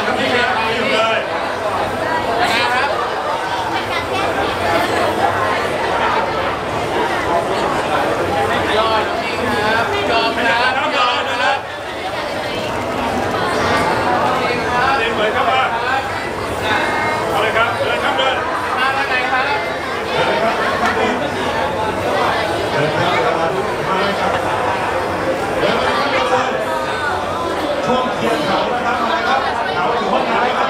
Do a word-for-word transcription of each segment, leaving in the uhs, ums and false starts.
ครับพี่ครับอยู่เลยนะครับยอดพี่ครับยอมนะครับยอมนะครับเดินเหมือนครับว่าเอาเลยครับเดินครับเดินมาทางไหนครับเดินครับเดินเดินครับมาเลยครับเดินมาเลยช่วงเขียนเขานะครับมาเลยครับเขาอยู่ห้องไหนครับ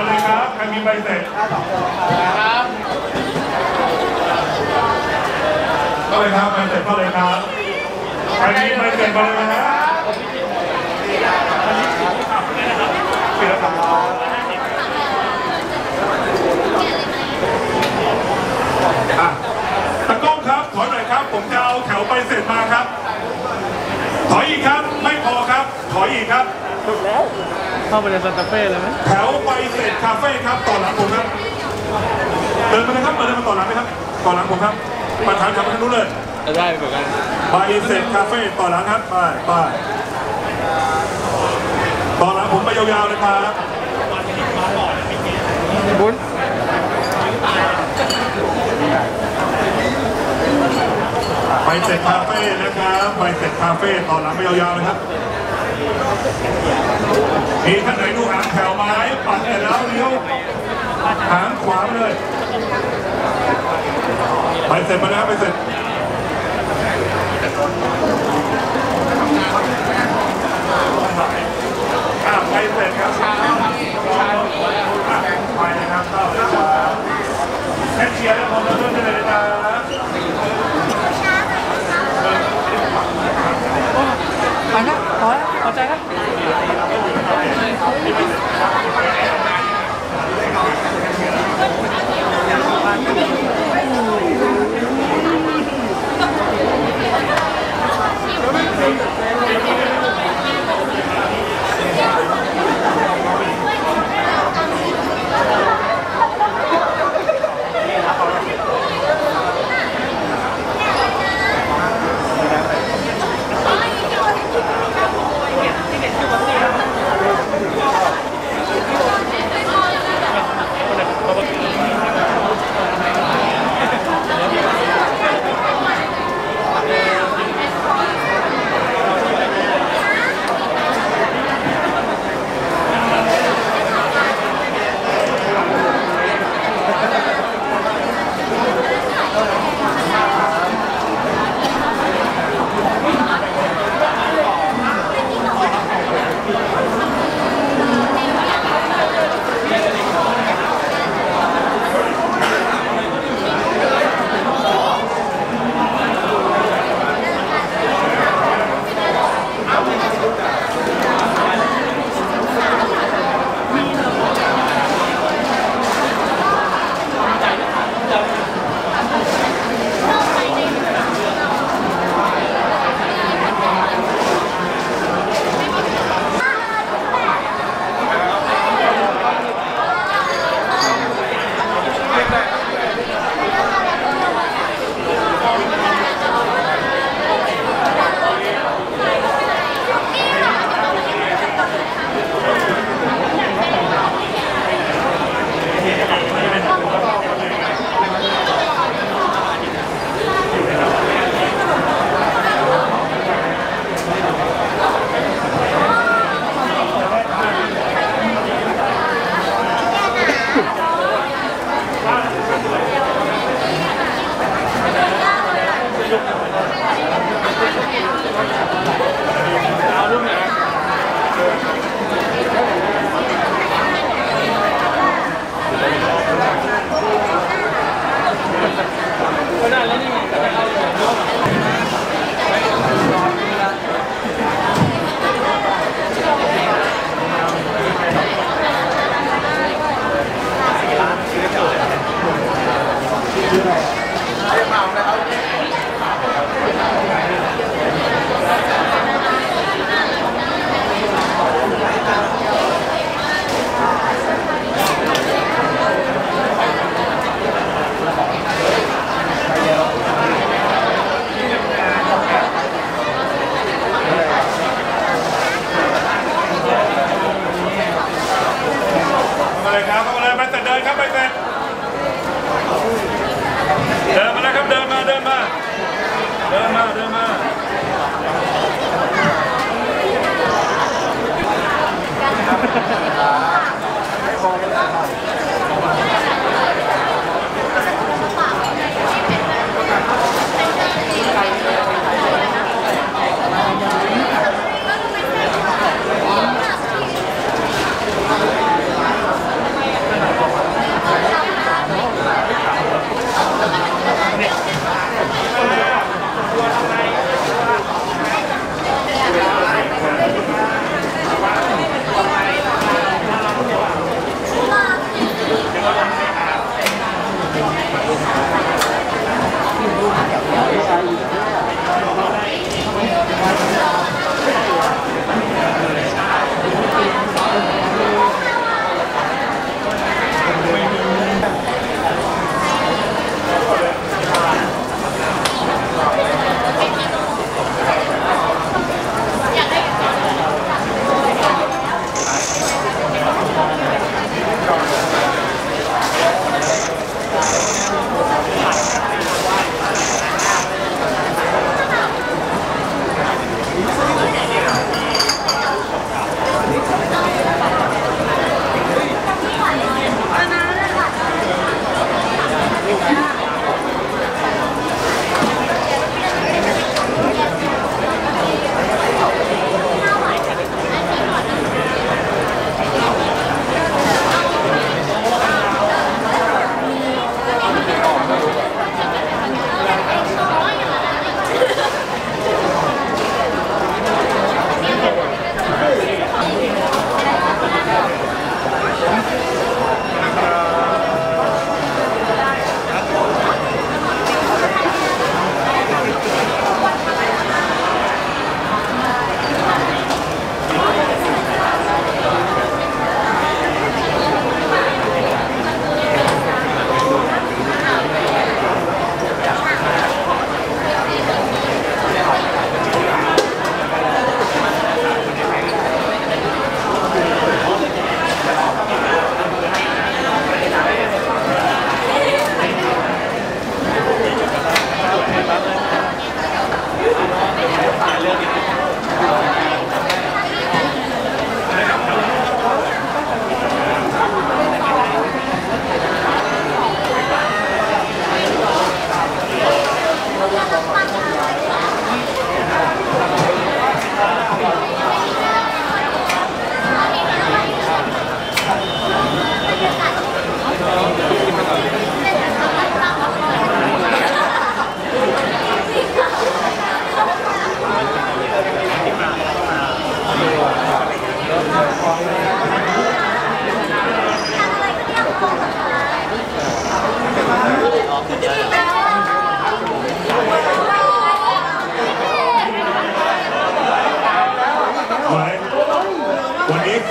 เลยครับใครมีใบเสร็จครับก็เลยครับใบเสร็จก็เลยครับใครมีใบเสร็จมาเลยนะเปลี่ยนครับตะก้องครับถอยหน่อยครับผมจะเอาแถวใบเสร็จมาครับถอยอีกครับไม่พอครับถอยอีกครับจบแล้วเข้าไปในซานตาเฟ่เลยไหมแถวใบเสร็จคาเฟ่ครับต่อหลังผมครับเดินมาเลยครับมาเดินมาต่อหลังไหมครับต่อหลังผมครับมาทางขับไปทางนู้นเลยได้เหมือนกันใบเสร็จคาเฟ่ต่อหลังครับไปไปต่อหลังผมไปยาวๆเลยครับบุญไปเสร็จคาเฟ่นะครับไปเสร็จคาเฟ่ต่อหลังไปยาวๆเลยครับมีท่านไหนดูหางแถวไม้ปัดเสร็จแล้วเลี้ยวหางขวาเลยไปเสร็จมาแล้วไปเสร็จอ่าไปเสร็จครับไปนะครับเข้าเลยครับแค่เชียร์แล้วผมเริ่มได้เลยนะไปนะพอแล้วพอใจแล้ว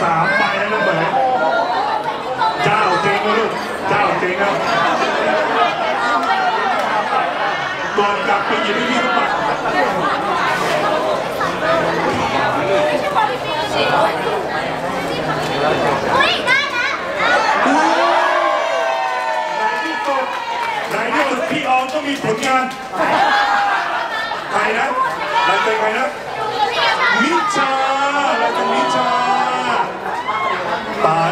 ามไปแล้วนะเหมยเจ้าเจงลูกเจ้าเจงครับก่อนกลับไปหยิบที่พี่สมบัติอุ้ยได้นะในที่สุดในที่สุดพี่อองก็มีผลงานใครนะเราเป็นใครนะนิชาเราเป็นนิชาตาย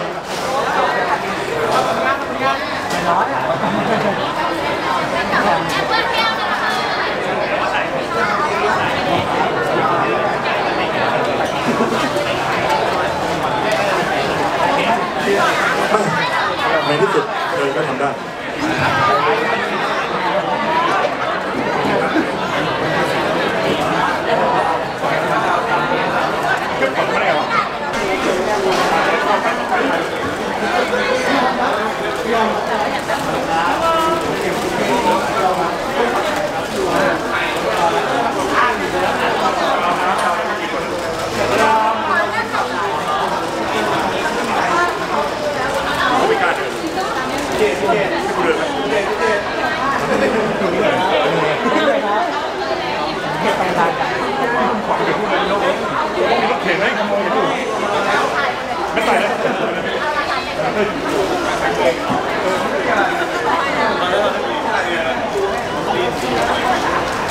ในที่สุดเธอก็ทำได้ก็ทำไม่ได้หรอไม่กล้าเดินเจ๊เจ๊ไม่กูเดินเจ๊เจ๊มีรถเข็นไหมไม่ใส่แล้ว